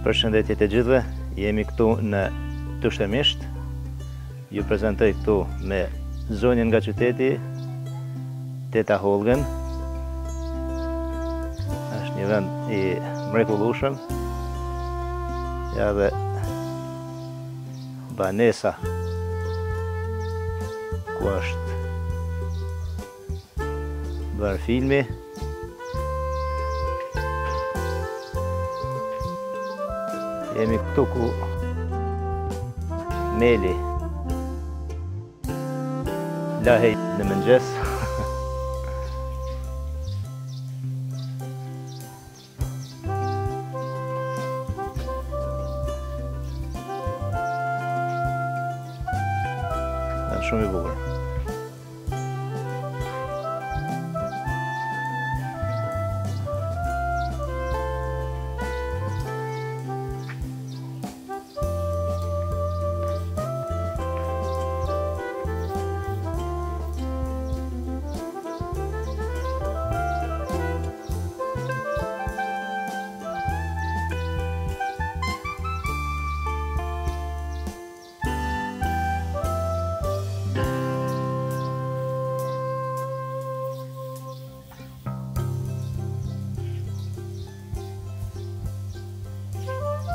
Përshëndetje të gjithëve, jemi këtu në Tështëmisht. Ju prezentoj këtu me zonjën nga qyteti, Teta Hollgen. Është një vend i mrekullueshëm. Ja dhe banesa ku është bërë filmi. Jemi këtu ku Meli lahej në mëngjes. Është shumë i bukur.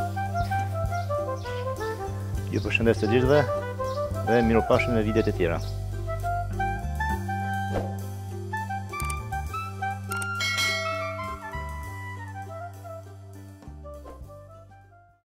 Ju përshëndes të gjithëve dhe mirupafshim në videot e tjera.